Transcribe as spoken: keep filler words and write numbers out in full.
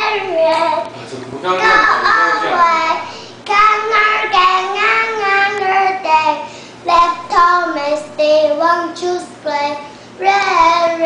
red. Go away. Càng càng ngang ngang day. Left home, stay, won't you play? Red,